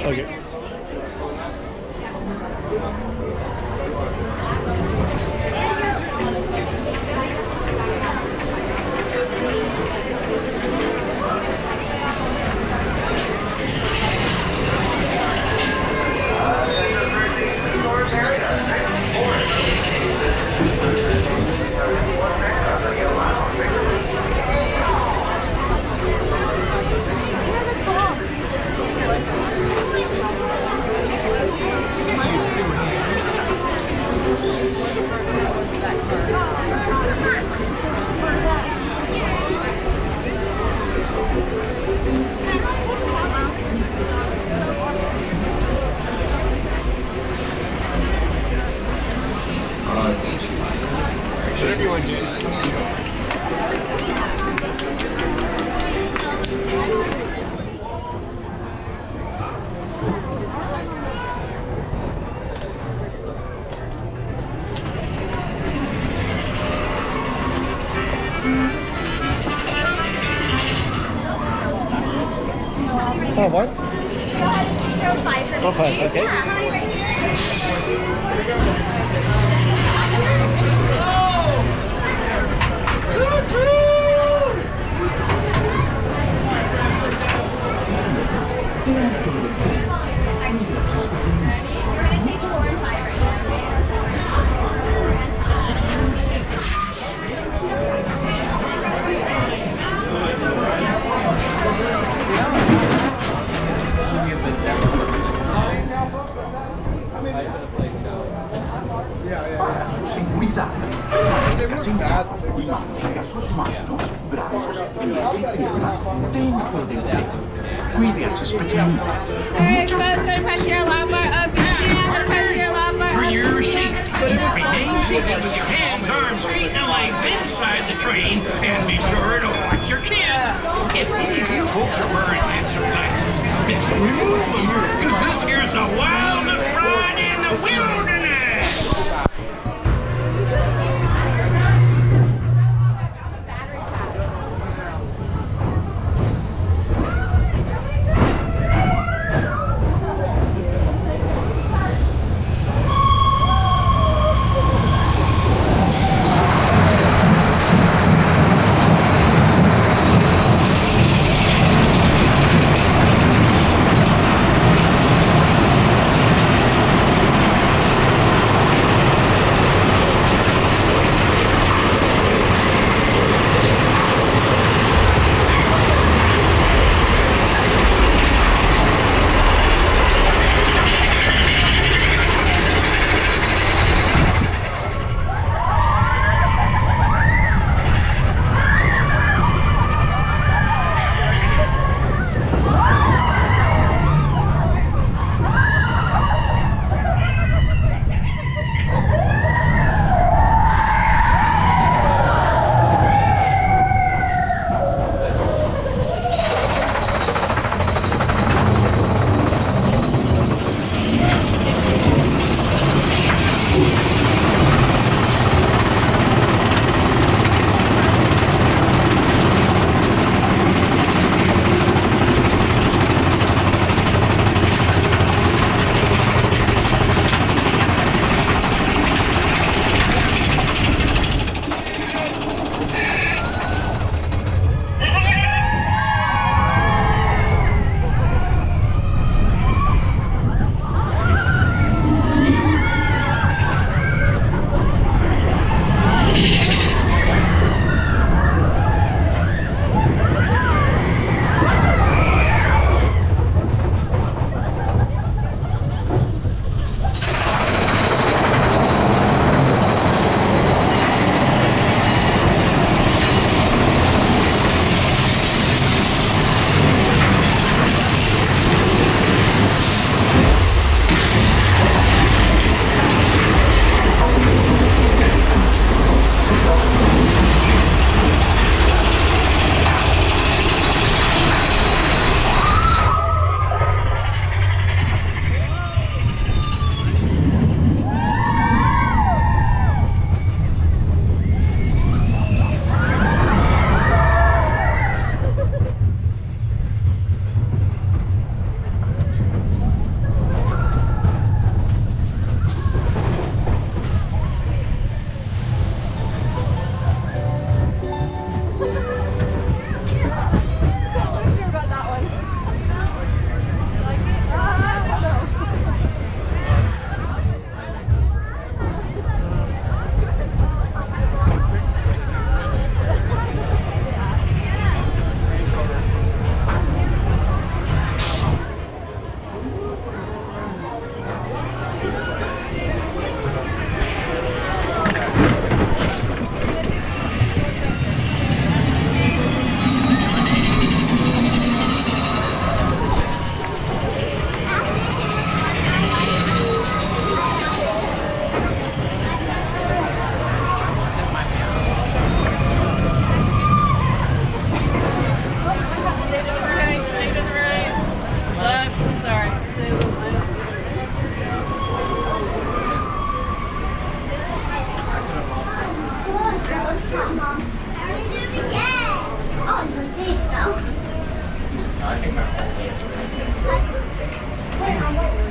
Okay. Whatever you want to do. Oh, what? Go 5 for me. Oh, 5, okay. Yeah, how many right Para su seguridad, parezca sentado y mantenga sus manos, brazos, pies y piernas dentro del tren. Cuide a sus pequeñitas. Muchas gracias. For your safety, remain seated with your hands, arms, feet, and legs inside the train, and be sure to watch your kids. If any of you folks are wearing hats or glasses, best remove them, because this here's the wildest ride in the wilderness. I think my whole